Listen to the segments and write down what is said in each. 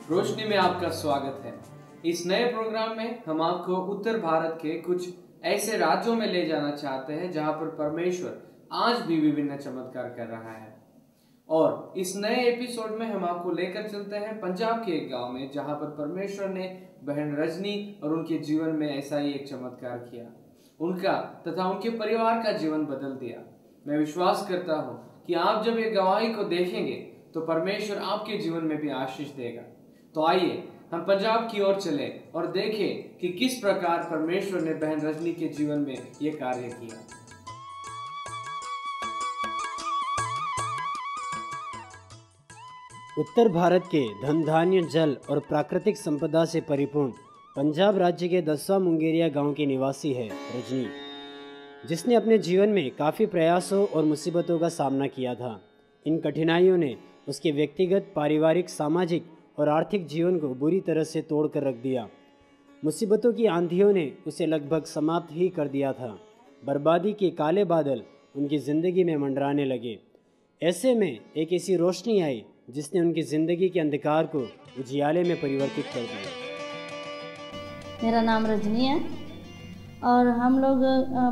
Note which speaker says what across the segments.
Speaker 1: रोशनी में आपका स्वागत है। इस नए प्रोग्राम में हम आपको उत्तर भारत के कुछ ऐसे राज्यों में ले जाना चाहते हैं जहां पर परमेश्वर आज भी विभिन्न चमत्कार कर रहा है। और इस नए एपिसोड में हम आपको लेकर चलते हैं पंजाब के एक गांव में जहां पर परमेश्वर ने बहन रजनी और उनके जीवन में ऐसा ही एक चमत्कार किया। उनका तथा उनके परिवार का जीवन बदल दिया। मैं विश्वास करता हूं कि आप जब ये गवाही को देखेंगे तो परमेश्वर आपके जीवन में भी आशीष देगा। तो आइए हम पंजाब की ओर चले और देखें कि किस प्रकार परमेश्वर ने बहन रजनी के जीवन में ये कार्य किया।
Speaker 2: उत्तर भारत के धन धान्य जल और प्राकृतिक संपदा से परिपूर्ण पंजाब राज्य के दसवा मुंगेरिया गांव की निवासी है रजनी, जिसने अपने जीवन में काफ़ी प्रयासों और मुसीबतों का सामना किया था। इन कठिनाइयों ने उसके व्यक्तिगत, पारिवारिक, सामाजिक और आर्थिक जीवन को बुरी तरह से तोड़ कर रख दिया। मुसीबतों की आंधियों ने उसे लगभग समाप्त ही कर दिया था। बर्बादी के काले बादल उनकी ज़िंदगी में मंडराने लगे। ऐसे में एक ऐसी रोशनी आई जिसने उनकी ज़िंदगी के अंधकार को उजियाले में परिवर्तित कर दिया।
Speaker 3: मेरा नाम रजनी है और हम लोग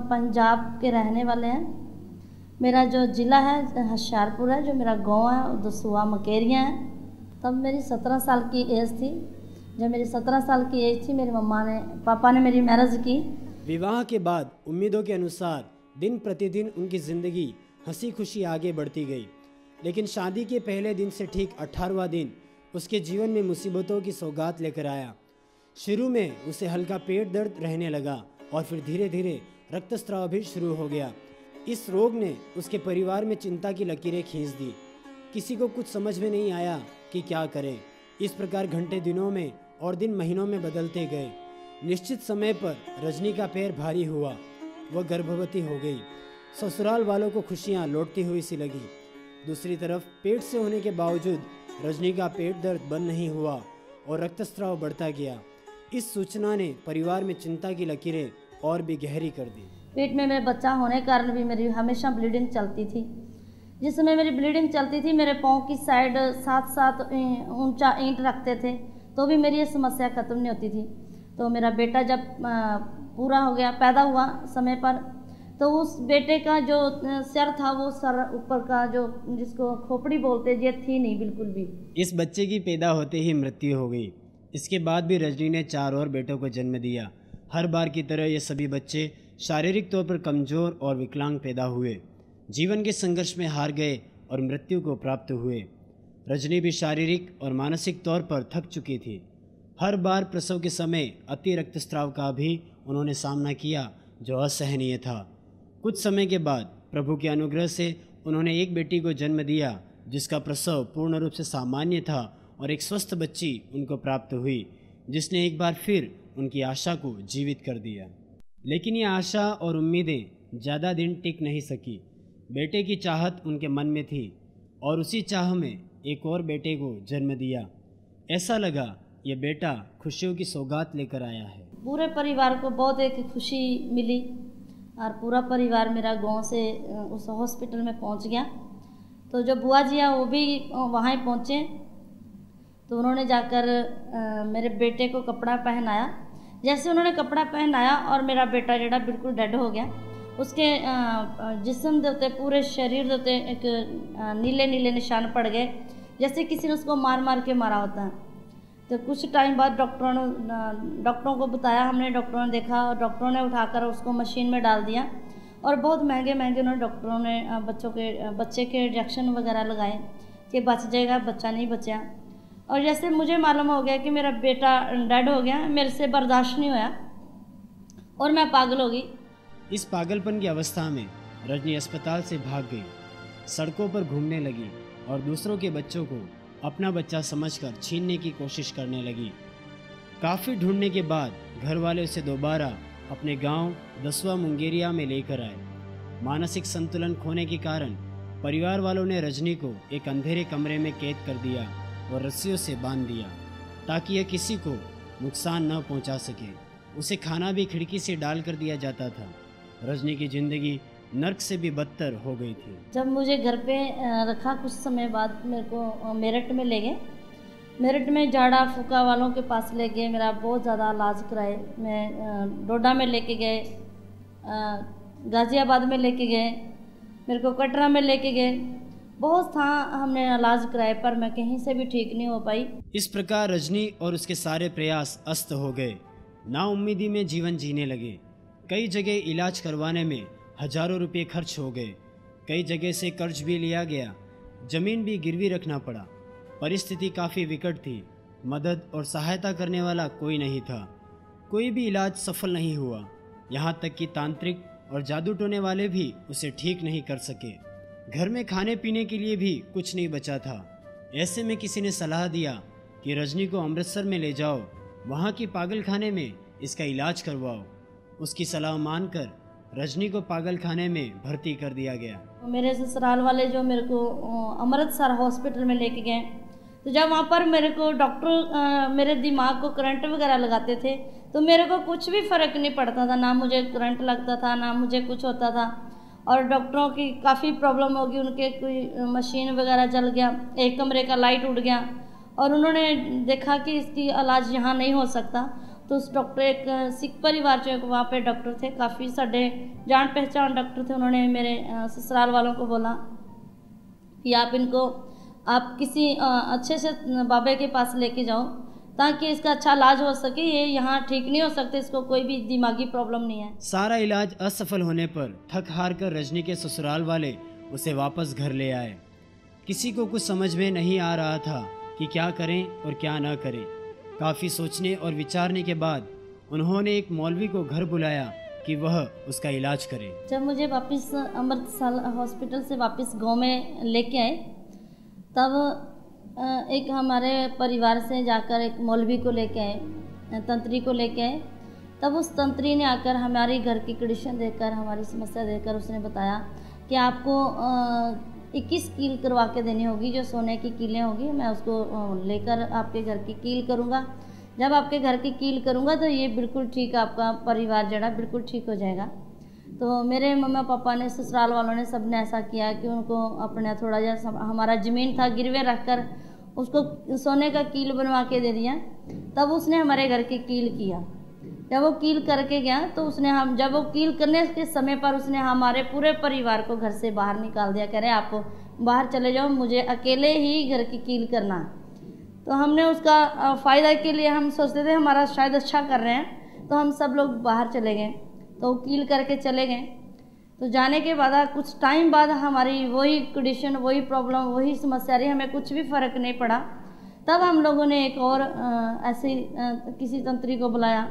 Speaker 3: पंजाब के रहने वाले हैं। मेरा जो ज़िला है होशियारपुर है, जो मेरा गांव है दसवा मुंगेरिया है। तब मेरी 17 साल की एज थी। जब मेरी 17 साल की एज थी, मेरी पापा ने मेरी मैरिज की।
Speaker 2: विवाह के बाद उम्मीदों के अनुसार दिन प्रतिदिन उनकी ज़िंदगी हंसी खुशी आगे बढ़ती गई, लेकिन शादी के पहले दिन से ठीक 18वां दिन उसके जीवन में मुसीबतों की सौगात लेकर आया। शुरू में उसे हल्का पेट दर्द रहने लगा और फिर धीरे धीरे रक्तस्राव भी शुरू हो गया। इस रोग ने उसके परिवार में चिंता की लकीरें खींच दी। किसी को कुछ समझ में नहीं आया कि क्या करें। इस प्रकार घंटे दिनों में और दिन महीनों में बदलते गए। निश्चित समय पर रजनी का पैर भारी हुआ। वह गर्भवती हो गई। ससुराल वालों को खुशियां लौटती हुई सी लगी। दूसरी तरफ पेट से होने के बावजूद रजनी का पेट दर्द बंद नहीं हुआ और रक्तस्राव बढ़ता गया। इस सूचना ने परिवार में चिंता की लकीरें और भी गहरी कर दी।
Speaker 3: पेट में मेरे बच्चा होने के कारण भी मेरी हमेशा ब्लीडिंग चलती थी। जिस समय मेरी ब्लीडिंग चलती थी, मेरे पाँव की साइड साथ ऊंचा ईंट रखते थे तो भी मेरी ये समस्या ख़त्म नहीं होती थी। तो मेरा बेटा जब पूरा हो गया, पैदा हुआ समय पर, तो उस बेटे का जो सर था, वो सर ऊपर का जो जिसको खोपड़ी बोलते, ये थी नहीं बिल्कुल भी।
Speaker 2: इस बच्चे की पैदा होते ही मृत्यु हो गई। इसके बाद भी रजनी ने 4 और बेटों को जन्म दिया। हर बार की तरह ये सभी बच्चे शारीरिक तौर पर कमज़ोर और विकलांग पैदा हुए, जीवन के संघर्ष में हार गए और मृत्यु को प्राप्त हुए। रजनी भी शारीरिक और मानसिक तौर पर थक चुकी थी। हर बार प्रसव के समय अति रक्तस्राव का भी उन्होंने सामना किया, जो असहनीय था। कुछ समय के बाद प्रभु के अनुग्रह से उन्होंने एक बेटी को जन्म दिया, जिसका प्रसव पूर्ण रूप से सामान्य था और एक स्वस्थ बच्ची उनको प्राप्त हुई, जिसने एक बार फिर उनकी आशा को जीवित कर दिया। लेकिन ये आशा और उम्मीदें ज़्यादा दिन टिक नहीं सकी। बेटे की चाहत उनके मन में थी और उसी चाह में एक और बेटे को जन्म दिया। ऐसा लगा ये बेटा खुशियों की सौगात लेकर आया है।
Speaker 3: पूरे परिवार को बहुत एक खुशी मिली और पूरा परिवार मेरा गांव से उस हॉस्पिटल में पहुंच गया। तो जो बुआ जी हैं वो भी वहाँ ही पहुँचे। तो उन्होंने जाकर मेरे बेटे को कपड़ा पहनाया। जैसे उन्होंने कपड़ा पहनाया और मेरा बेटा जेड़ा बिल्कुल डेड हो गया। उसके जिस्म के उत्ते, पूरे शरीर के उत्ते एक नीले नीले निशान पड़ गए, जैसे किसी ने उसको मार मार के मारा होता है। तो कुछ टाइम बाद डॉक्टरों को बताया हमने। डॉक्टरों ने देखा और डॉक्टरों ने उठाकर उसको मशीन में डाल दिया और बहुत महंगे उन्होंने डॉक्टरों ने बच्चे के इंजेक्शन वगैरह लगाए कि बच जाएगा। बच्चा नहीं बचा। और जैसे मुझे मालूम हो गया कि मेरा बेटा डेड हो गया, मेरे से बर्दाश्त नहीं होया और मैं पागल हो गई।
Speaker 2: इस पागलपन की अवस्था में रजनी अस्पताल से भाग गई, सड़कों पर घूमने लगी और दूसरों के बच्चों को अपना बच्चा समझकर छीनने की कोशिश करने लगी। काफ़ी ढूंढने के बाद घर वाले उसे दोबारा अपने गांव दसवा मुंगेरिया में लेकर आए। मानसिक संतुलन खोने के कारण परिवार वालों ने रजनी को एक अंधेरे कमरे में कैद कर दिया और रस्सियों से बांध दिया ताकि यह किसी को नुकसान न पहुंचा सके। उसे खाना भी खिड़की से डाल कर दिया जाता था। रजनी की ज़िंदगी नर्क से भी बदतर हो गई थी।
Speaker 3: जब मुझे घर पे रखा, कुछ समय बाद मेरे को मेरठ में ले गए मेरठ में झाड़ा फूका वालों के पास ले गए, मेरा बहुत ज़्यादा इलाज कराए। मैं डोडा में लेके गए, गाज़ियाबाद में लेके गए, मेरे को कटरा में लेके गए, बहुत था हमने इलाज कराए, पर मैं कहीं से भी ठीक नहीं हो पाई।
Speaker 2: इस प्रकार रजनी और उसके सारे प्रयास अस्त हो गए। नाउम्मीदी में जीवन जीने लगे। कई जगह इलाज करवाने में हजारों रुपये खर्च हो गए। कई जगह से कर्ज भी लिया गया, जमीन भी गिरवी रखना पड़ा। परिस्थिति काफ़ी विकट थी। मदद और सहायता करने वाला कोई नहीं था। कोई भी इलाज सफल नहीं हुआ। यहाँ तक कि तांत्रिक और जादू टोने वाले भी उसे ठीक नहीं कर सके। घर में खाने पीने के लिए भी कुछ नहीं बचा था। ऐसे में किसी ने सलाह दिया कि रजनी को अमृतसर में ले जाओ, वहाँ की पागल खाने में इसका इलाज करवाओ। उसकी सलाह मानकर रजनी को पागल खाने में भर्ती कर दिया गया।
Speaker 3: मेरे ससुराल वाले जो मेरे को अमृतसर हॉस्पिटल में लेके गए, तो जब वहाँ पर मेरे को डॉक्टर मेरे दिमाग को करंट वगैरह लगाते थे, तो मेरे को कुछ भी फ़र्क नहीं पड़ता था। ना मुझे करंट लगता था, ना मुझे कुछ होता था। और डॉक्टरों की काफ़ी प्रॉब्लम होगी, उनके कोई मशीन वगैरह जल गया, एक कमरे का लाइट उड़ गया, और उन्होंने देखा कि इसकी इलाज यहाँ नहीं हो सकता। तो उस डॉक्टर, एक सिख परिवार जो वहाँ पे डॉक्टर थे, काफ़ी साढ़े जान पहचान डॉक्टर थे, उन्होंने मेरे ससुराल वालों को बोला कि आप किसी अच्छे से बाबे के पास लेके जाओ, ताकि इसका अच्छा इलाज हो सके। ये यहाँ ठीक नहीं हो सकते, इसको कोई भी दिमागी प्रॉब्लम नहीं है।
Speaker 2: सारा इलाज असफल होने पर थक हार कर रजनी के ससुराल वाले उसे वापस घर ले आए। किसी को कुछ समझ में नहीं आ रहा था कि क्या करें और क्या न करें। काफ़ी सोचने और विचारने के बाद उन्होंने एक मौलवी को घर बुलाया कि वह उसका इलाज करे।
Speaker 3: जब मुझे वापस अमृतसर हॉस्पिटल से वापस गांव में लेके आए, तब एक हमारे परिवार से जाकर एक मौलवी को लेके आए, तंत्री को लेके आए। तब उस तंत्री ने आकर हमारी घर की कंडीशन देखकर, हमारी समस्या देखकर उसने बताया कि आपको 21 कील करवा के देनी होगी, जो सोने की कीलें होगी, मैं उसको लेकर आपके घर की कील करूँगा। जब आपके घर की कील करूँगा तो ये बिल्कुल ठीक, आपका परिवार जड़ा बिल्कुल ठीक हो जाएगा। तो मेरे मम्मा पापा ने, ससुराल वालों ने, सब ने ऐसा किया कि उनको अपना थोड़ा जैसा हमारा ज़मीन था गिरवे रख कर उसको सोने का कील बनवा के दे दिया। तब उसने हमारे घर की कील किया। जब वो कील करके गया तो जब वो कील करने के समय पर उसने हमारे पूरे परिवार को घर से बाहर निकाल दिया। कह रहे आप बाहर चले जाओ, मुझे अकेले ही घर की कील करना। तो हमने उसका फ़ायदा के लिए हम सोचते थे हमारा शायद अच्छा कर रहे हैं, तो हम सब लोग बाहर चले गए। तो कील करके चले गए। तो जाने के बाद कुछ टाइम बाद हमारी वही कंडीशन, वही प्रॉब्लम, वही समस्या रही, हमें कुछ भी फ़र्क नहीं पड़ा। तब हम लोगों ने एक और ऐसे किसी तंत्री को बुलाया।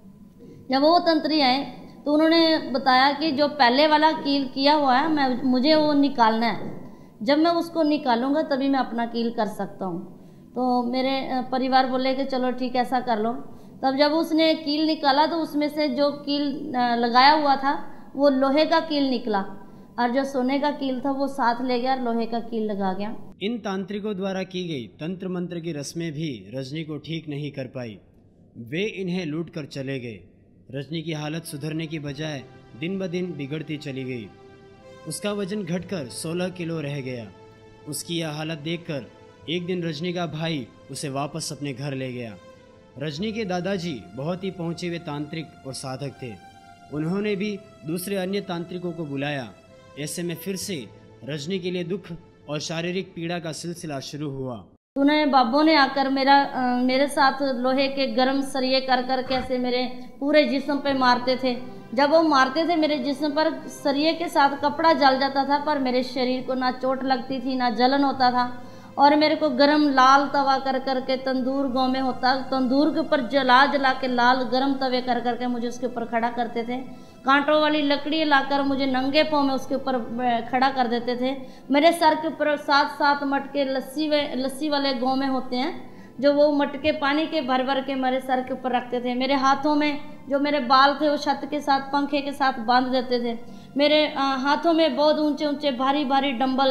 Speaker 3: जब वो तंत्री आए तो उन्होंने बताया कि जो पहले वाला कील किया हुआ है, मुझे वो निकालना है। जब मैं उसको निकालूंगा तभी मैं अपना कील कर सकता हूँ। तो मेरे परिवार बोले कि चलो ठीक है, ऐसा कर लो। तब जब उसने कील निकाला तो उसमें से जो कील लगाया हुआ था वो लोहे का कील निकला, और जो सोने का कील था वो साथ ले गया, लोहे का कील लगा गया।
Speaker 2: इन तांत्रिकों द्वारा की गई तंत्र मंत्र की रस्में भी रजनी को ठीक नहीं कर पाई। वे इन्हें लूट कर चले गए। रजनी की हालत सुधरने की बजाय दिन ब दिन बिगड़ती चली गई। उसका वजन घटकर 16 किलो रह गया। उसकी यह हालत देखकर एक दिन रजनी का भाई उसे वापस अपने घर ले गया। रजनी के दादाजी बहुत ही पहुँचे हुए तांत्रिक और साधक थे। उन्होंने भी दूसरे अन्य तांत्रिकों को बुलाया। ऐसे में फिर से रजनी के लिए दुख और शारीरिक पीड़ा का सिलसिला शुरू हुआ।
Speaker 3: उन्हें बाबों ने आकर मेरे साथ लोहे के गर्म सरिये कर कैसे मेरे पूरे जिस्म पे मारते थे। जब वो मारते थे मेरे जिस्म पर सरिये के साथ कपड़ा जल जाता था, पर मेरे शरीर को ना चोट लगती थी ना जलन होता था। और मेरे को गरम लाल तवा कर के, तंदूर गाँव में होता, तंदूर के ऊपर जला के लाल गरम तवे कर के मुझे उसके ऊपर खड़ा करते थे। कांटों वाली लकड़ी लाकर मुझे नंगे पाँव में उसके ऊपर खड़ा कर देते थे। मेरे सर के ऊपर 7 मटके लस्सी वाले गाँव में होते हैं, जो वो मटके पानी के भर के मेरे सर के ऊपर रखते थे। मेरे हाथों में जो मेरे बाल थे वो छत के साथ, पंखे के साथ बांध देते थे। मेरे हाथों में बहुत ऊंचे भारी डंबल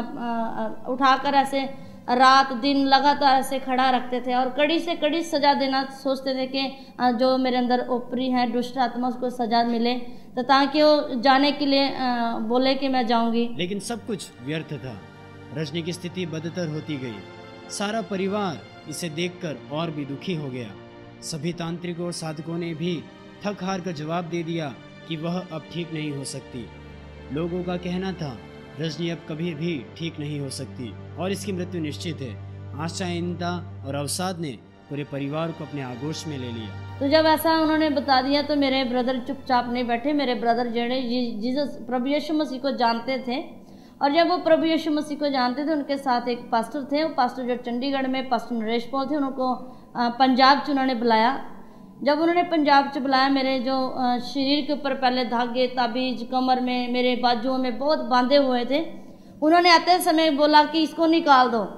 Speaker 3: उठाकर ऐसे रात दिन लगातार ऐसे खड़ा रखते थे, और कड़ी से कड़ी सजा देना सोचते थे कि जो मेरे अंदर ओपरी है दुष्ट आत्मा उसको सजा मिले, तो ताकि वो जाने के लिए बोले कि मैं जाऊंगी।
Speaker 2: लेकिन सब कुछ व्यर्थ था। रजनी की स्थिति बदतर होती गई। सारा परिवार इसे देखकर और भी दुखी हो गया। सभी तांत्रिकों और साधकों ने भी थक हार कर जवाब दे दिया कि वह अब ठीक नहीं हो सकती। लोगों का कहना था रजनी अब कभी भी ठीक नहीं हो सकती और इसकी मृत्यु निश्चित है। आशा, इंदा और अवसाद ने पूरे परिवार को अपने आगोश में ले लिया।
Speaker 3: तो जब ऐसा उन्होंने बता दिया तो मेरे ब्रदर चुपचाप नहीं बैठे। मेरे ब्रदर जेड़े जीसस प्रभु यीशु मसीह को जानते थे, और जब वो प्रभु यीशु मसीह को जानते थे, उनके साथ एक पास्टर थे। वो पास्टर जो चंडीगढ़ में पास्टर नरेश पॉल थे, उनको पंजाब से उन्होंने बुलाया। जब उन्होंने पंजाब से बुलाया, मेरे जो शरीर के ऊपर पहले धागे, ताबीज, कमर में, मेरे बाजुओं में बहुत बांधे हुए थे, उन्होंने आते समय बोला कि इसको निकाल दो,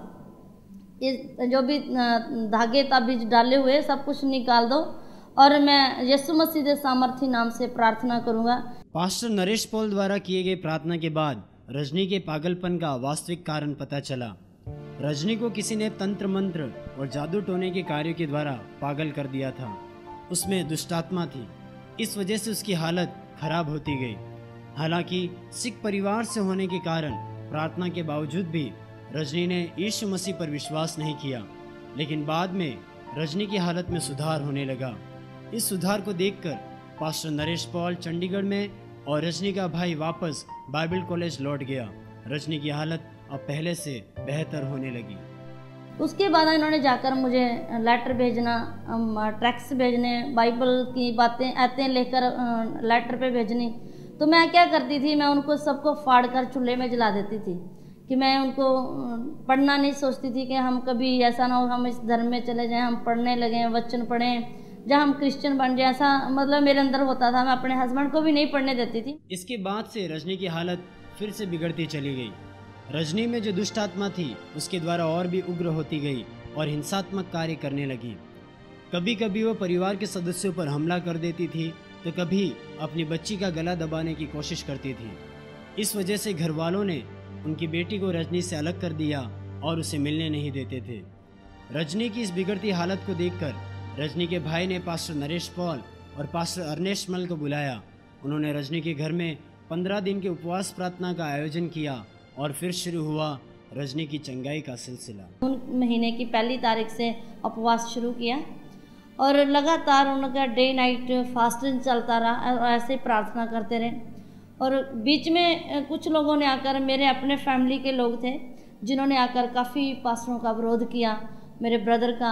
Speaker 3: इस जो भी धागे ताबीज डाले हुए सब कुछ निकाल दो, और मैं यीशु मसीह के सामर्थी नाम से प्रार्थना करूंगा।
Speaker 2: पास्टर नरेश पॉल द्वारा किए गए प्रार्थना के बाद रजनी के पागलपन का वास्तविक कारण पता चला। रजनी को किसी ने तंत्र मंत्र और जादू टोने के कार्यों के द्वारा पागल कर दिया था। उसमें दुष्टात्मा थी। इस वजह से उसकी हालत खराब होती गई। हालांकि सिख परिवार से होने के कारण प्रार्थना के बावजूद भी रजनी ने यीशु मसीह पर विश्वास नहीं किया, लेकिन बाद में रजनी की हालत में सुधार होने लगा। इस सुधार को देखकर पास्टर नरेश पॉल चंडीगढ़ में और रजनी का भाई वापस बाइबल कॉलेज लौट गया। रजनी की हालत अब पहले से बेहतर होने लगी।
Speaker 3: उसके बाद इन्होंने जाकर मुझे लेटर भेजना, ट्रैक्स भेजने, बाइबल की बातें आते लेकर लेटर पे भेजनी। तो मैं क्या करती थी, मैं उनको सबको फाड़ कर चूल्हे में जला देती थी कि मैं उनको पढ़ना नहीं सोचती थी कि हम कभी ऐसा ना हो हम इस धर्म में चले जाएं, हम पढ़ने लगें, वचन पढ़ें, जहाँ हम क्रिश्चियन बन जाए, ऐसा मतलब मेरे अंदर होता था। मैं अपने हस्बैंड को भी नहीं पढ़ने देती थी।
Speaker 2: इसके बाद से रजनी की हालत फिर से बिगड़ती चली गई। रजनी में जो दुष्ट आत्मा थी उसके द्वारा और भी उग्र होती गई और हिंसात्मक कार्य करने लगी। कभी कभी वो परिवार के सदस्यों पर हमला कर देती थी, तो कभी अपनी बच्ची का गला दबाने की कोशिश करती थी। इस वजह से घर वालों ने उनकी बेटी को रजनी से अलग कर दिया और उसे मिलने नहीं देते थे। रजनी की इस बिगड़ती हालत को देखकर रजनी के भाई ने पास्टर नरेश पॉल और पास्टर अर्नेस्ट मल को बुलाया। उन्होंने रजनी के घर में 15 दिन के उपवास प्रार्थना का आयोजन किया और फिर शुरू हुआ रजनी की चंगाई का सिलसिला।
Speaker 3: उन महीने की 1 तारीख से उपवास शुरू किया और लगातार उनका डे नाइट फास्टिंग चलता रहा और ऐसे प्रार्थना करते रहे। और बीच में कुछ लोगों ने आकर, मेरे अपने फैमिली के लोग थे जिन्होंने आकर काफ़ी पास्टरों का विरोध किया। मेरे ब्रदर का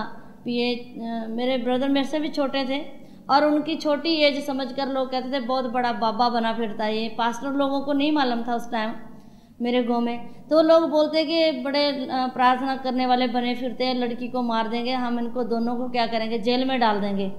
Speaker 3: मेरे ब्रदर मेरे से भी छोटे थे और उनकी छोटी एज समझकर लोग कहते थे बहुत बड़ा बाबा बना फिरता है ये। पास्टर लोगों को नहीं मालूम था उस टाइम मेरे गांव में, तो लोग बोलते कि बड़े प्रार्थना करने वाले बने फिरते हैं, लड़की को मार देंगे, हम इनको दोनों को क्या करेंगे, जेल में डाल देंगे।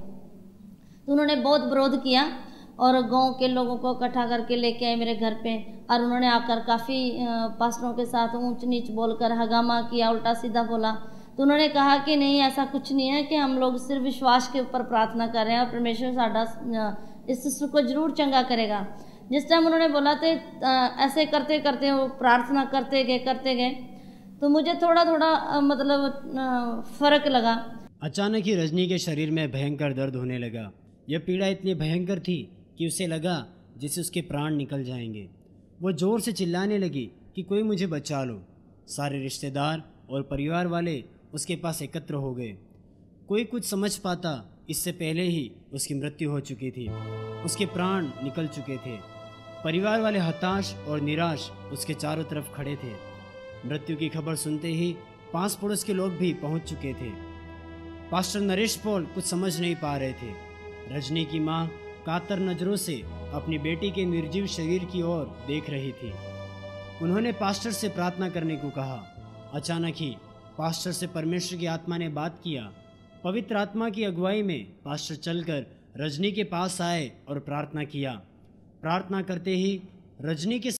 Speaker 3: तो उन्होंने बहुत विरोध किया और गांव के लोगों को इकट्ठा करके लेके आए मेरे घर पे, और उन्होंने आकर काफ़ी पास्टरों के साथ ऊंच नीच बोलकर हंगामा किया, उल्टा सीधा बोला। तो उन्होंने कहा कि नहीं, ऐसा कुछ नहीं है, कि हम लोग सिर्फ विश्वास के ऊपर प्रार्थना कर रहे हैं और परमेश्वर साडा इस शिशु को जरूर चंगा करेगा। जिस टाइम उन्होंने बोला तो ऐसे करते करते वो प्रार्थना करते गए तो मुझे थोड़ा थोड़ा मतलब फ़र्क लगा।
Speaker 2: अचानक ही रजनी के शरीर में भयंकर दर्द होने लगा। यह पीड़ा इतनी भयंकर थी कि उसे लगा जैसे उसके प्राण निकल जाएंगे। वो ज़ोर से चिल्लाने लगी कि कोई मुझे बचा लो। सारे रिश्तेदार और परिवार वाले उसके पास एकत्र हो गए। कोई कुछ समझ पाता इससे पहले ही उसकी मृत्यु हो चुकी थी, उसके प्राण निकल चुके थे। परिवार वाले हताश और निराश उसके चारों तरफ खड़े थे। मृत्यु की खबर सुनते ही पास पड़ोस के लोग भी पहुंच चुके थे। पास्टर नरेश पॉल कुछ समझ नहीं पा रहे थे। रजनी की मां कातर नज़रों से अपनी बेटी के निर्जीव शरीर की ओर देख रही थी। उन्होंने पास्टर से प्रार्थना करने को कहा। अचानक ही पास्टर से परमेश्वर की आत्मा ने बात किया। पवित्र आत्मा की अगुवाई में पास्टर चलकर रजनी के पास आए और प्रार्थना किया। प्रार्थना करते ही रजनी के